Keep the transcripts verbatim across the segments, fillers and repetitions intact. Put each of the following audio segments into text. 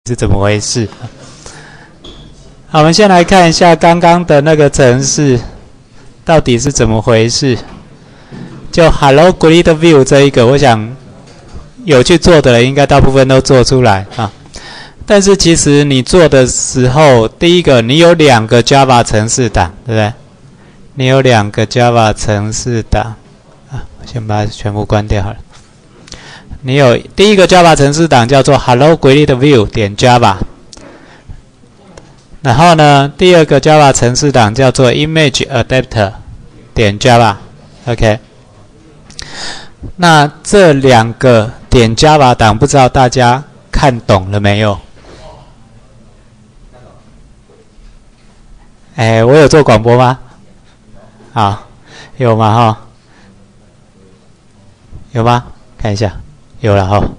是怎么回事？好，我们先来看一下刚刚的那个程式到底是怎么回事。就 Hello Grid View 这一个，我想有去做的人应该大部分都做出来啊。但是其实你做的时候，第一个你有两个 Java 程式档，对不对？你有两个 Java 程式档啊，我先把它全部关掉好了。你有第一个 Java 程式档叫做 Hello Grid View 点 Java， 然后呢，第二个 Java 程式档叫做 Image Adapter 点 Java。OK， 那这两个点 Java 档，不知道大家看懂了没有？哎，我有做广播吗？好，有吗？哈，有吗？看一下。有了哈，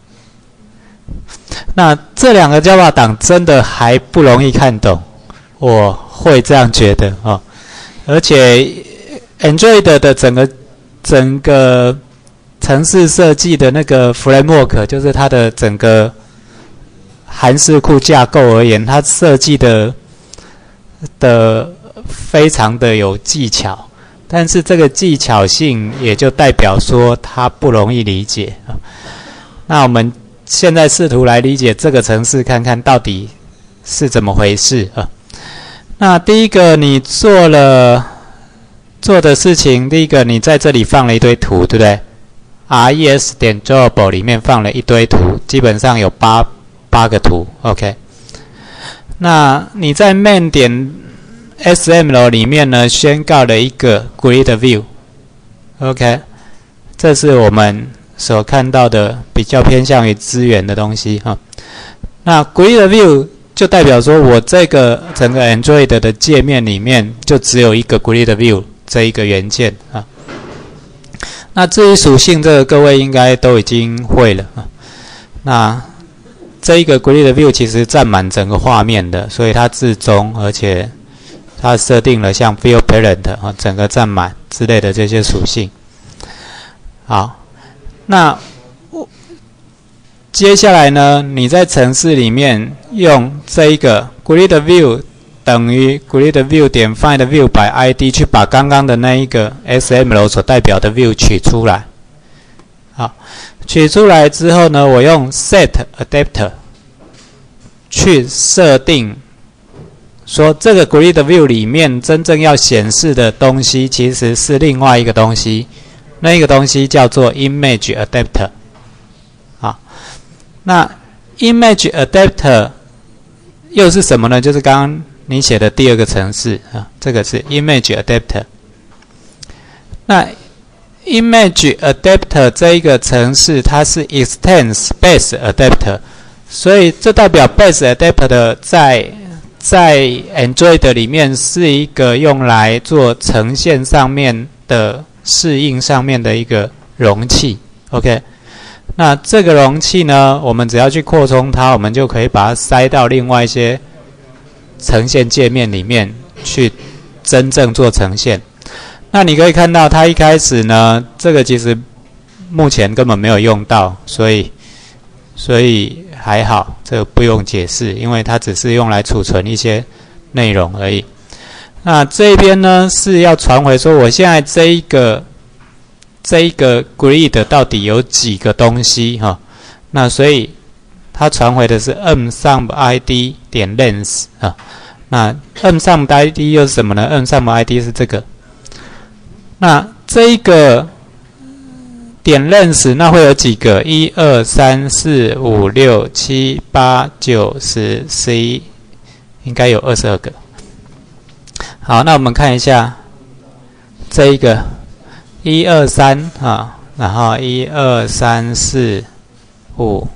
那这两个 Java 档真的还不容易看懂，我会这样觉得哦。而且 Android 的整个整个程式设计的那个 framework， 就是它的整个函式库架构而言，它设计的的非常的有技巧。但是这个技巧性也就代表说它不容易理解。那我们现在试图来理解这个程式，看看到底是怎么回事啊？那第一个你做了做的事情，第一个你在这里放了一堆图，对不对 ？res 点 drawable 里面放了一堆图，基本上有八八个图 ，OK。那你在 main 点 S M L 里面呢，宣告了一个 Grid View，OK， 这是我们所看到的比较偏向于资源的东西哈。那 Grid View 就代表说我这个整个 Android 的界面里面就只有一个 Grid View 这一个元件啊。那至于属性，这个各位应该都已经会了啊。那这一个 Grid View 其实占满整个画面的，所以它至中，而且它设定了像 Field Parent 啊，整个占满之类的这些属性。好，那接下来呢，你在程式里面用这一个 Grid View 等于 Grid View 点 Find View by I D 去把刚刚的那一个 S M L 所代表的 View 取出来。好，取出来之后呢，我用 Set Adapter 去设定。说这个 Grid View 里面真正要显示的东西其实是另外一个东西，那一个东西叫做 Image Adapter。好，那 Image Adapter 又是什么呢？就是刚刚你写的第二个程式啊，这个是 Image Adapter。那 Image Adapter 这一个程式，它是 Extends Base Adapter， 所以这代表 Base Adapter 在在 Android 里面是一个用来做呈现上面的适应上面的一个容器 ，OK？ 那这个容器呢，我们只要去扩充它，我们就可以把它塞到另外一些呈现界面里面去真正做呈现。那你可以看到，它一开始呢，这个其实目前根本没有用到，所以所以还好，这个不用解释，因为它只是用来储存一些内容而已。那这边呢是要传回说，我现在这一个这一个 grid 到底有几个东西哈？那所以它传回的是 msumId 点 length 啊。那 msumId 又是什么呢 ？msumId 是这个。那这一个点 length 那会有几个？一二三四五六七八九十十一，应该有二十二个。好，那我们看一下这一个一二三啊，然后一二三四五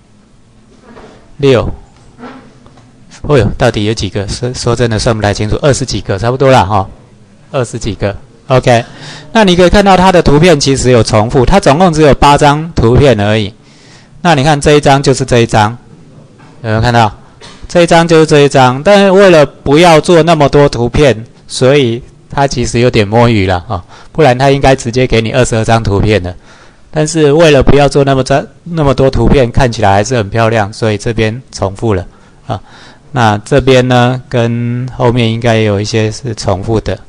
六，哦哟，到底有几个？说说真的算不太清楚，二十几个差不多啦哈，二十几个。OK， 那你可以看到它的图片其实有重复，它总共只有八张图片而已。那你看这一张就是这一张，有没有看到？这一张就是这一张，但是为了不要做那么多图片，所以它其实有点摸鱼了啊、哦，不然它应该直接给你二十二张图片的。 但是为了不要做那么张那么多图片，看起来还是很漂亮，所以这边重复了啊。那这边呢，跟后面应该也有一些是重复的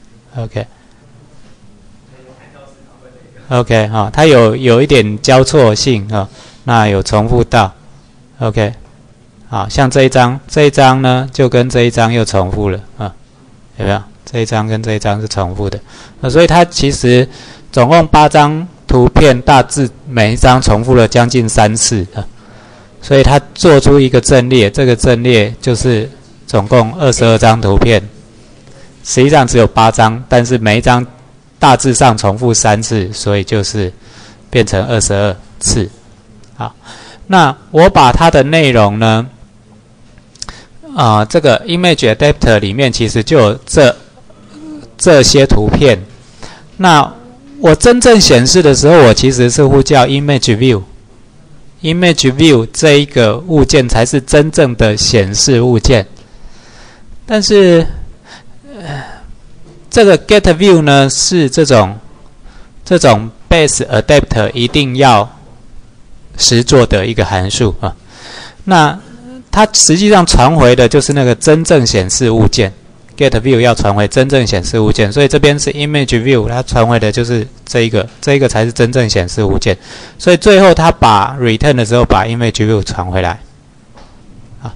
，OK。OK 哈、哦，它有有一点交错性啊、哦，那有重复到 ，OK， 好像这一张，这一张呢就跟这一张又重复了啊，有没有？这一张跟这一张是重复的，啊，所以它其实总共八张图片，大致每一张重复了将近三次啊，所以它做出一个阵列，这个阵列就是总共二十二张图片，实际上只有八张，但是每一张大致上重复三次，所以就是变成二十二次。好，那我把它的内容呢，啊、呃，这个 image adapter 里面其实就有这这些图片。那我真正显示的时候，我其实是呼叫 image view，image view 这一个物件才是真正的显示物件。但是，呃这个 get view 呢是这种这种 base adapter 一定要实作的一个函数啊。那它实际上传回的就是那个真正显示物件 ，get view 要传回真正显示物件，所以这边是 image view， 它传回的就是这一个，这一个才是真正显示物件。所以最后它把 return 的时候把 image view 传回来。啊，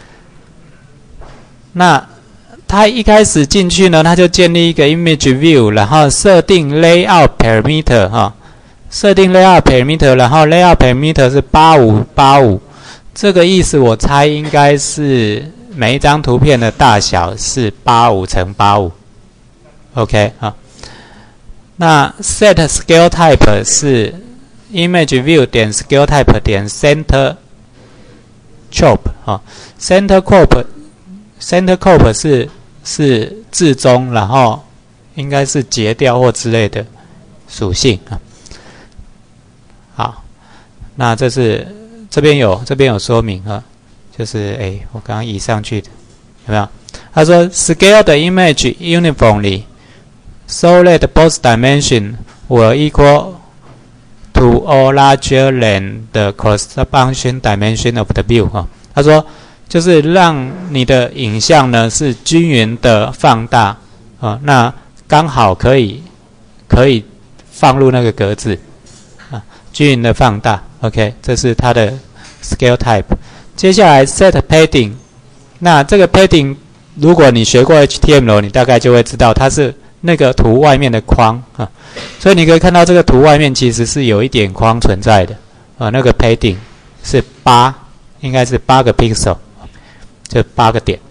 那它一开始进去呢，它就建立一个 image view， 然后设定 layout parameter 哈，设定 layout parameter， 然后 layout parameter 是八五八五，这个意思我猜应该是每一张图片的大小是八五乘八五 ，OK 啊。那 set scale type 是 image view 点 scale type 点 center crop 啊 ，center crop center crop 是是置中，然后应该是截掉或之类的属性啊。好，那这是这边有这边有说明啊，就是哎，我刚刚移上去的有没有？他说 scale the image uniformly so that both dimension will equal to or larger than the corresponding dimension of the view 啊。他说就是让你的影像呢是均匀的放大啊，那刚好可以可以放入那个格子啊，均匀的放大 ，OK， 这是它的 scale type。接下来 set padding， 那这个 padding 如果你学过 H T M L， 你大概就会知道它是那个图外面的框啊，所以你可以看到这个图外面其实是有一点框存在的啊，那个 padding 是八，应该是八个 pixel。就八个点，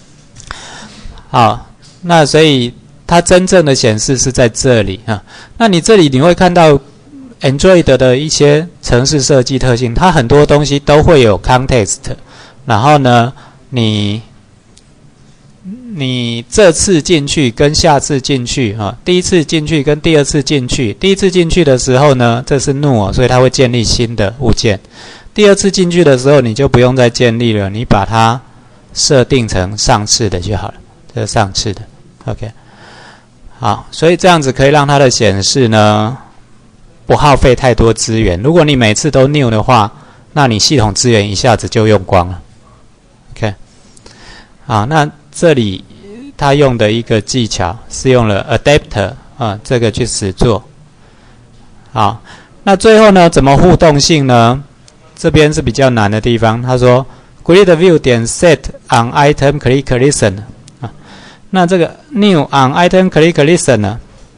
好，那所以它真正的显示是在这里啊。那你这里你会看到 Android 的一些程式设计特性，它很多东西都会有 context。然后呢，你你这次进去跟下次进去啊，第一次进去跟第二次进去，第一次进去的时候呢，这是 new， 所以它会建立新的物件。第二次进去的时候，你就不用再建立了，你把它设定成上次的就好了，这是上次的 ，OK， 好，所以这样子可以让它的显示呢不耗费太多资源。如果你每次都 new 的话，那你系统资源一下子就用光了 ，OK， 好，那这里它用的一个技巧是用了 adapter 啊，这个去实作。好，那最后呢，怎么互动性呢？这边是比较难的地方，他说。Grid view 点 set on item click listen 啊，那这个 new on item click listen 呢，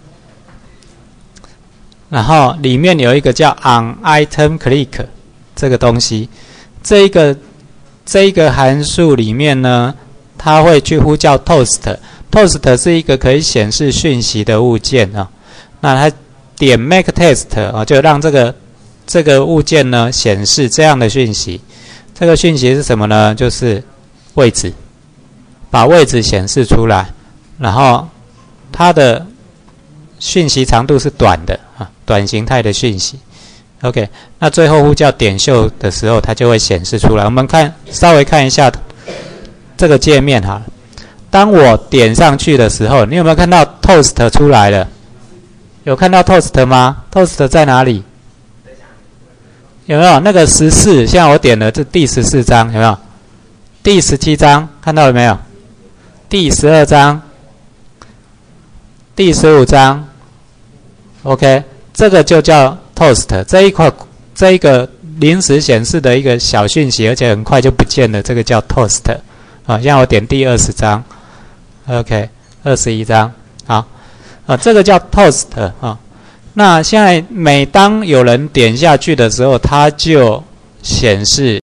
然后里面有一个叫 on item click 这个东西，这一个这一个函数里面呢，它会去呼叫 toast，toast 是一个可以显示讯息的物件啊，那它点 make text 啊，就让这个这个物件呢显示这样的讯息。这个讯息是什么呢？就是位置，把位置显示出来，然后它的讯息长度是短的啊，短形态的讯息。OK， 那最后呼叫点秀的时候，它就会显示出来。我们看稍微看一下这个界面哈，当我点上去的时候，你有没有看到 toast 出来了？有看到 toast 吗？ toast 在哪里？ 有没有那个十四？现在我点了这第十四章，有没有？第十七章看到了没有？第十二章、第十五章 ，OK， 这个就叫 toast。这一块这一个临时显示的一个小讯息，而且很快就不见了，这个叫 toast。啊，现在我点第二十章 ，OK， 二十一章，好，啊，这个叫 toast 啊。那现在每当有人点下去的时候，它就显示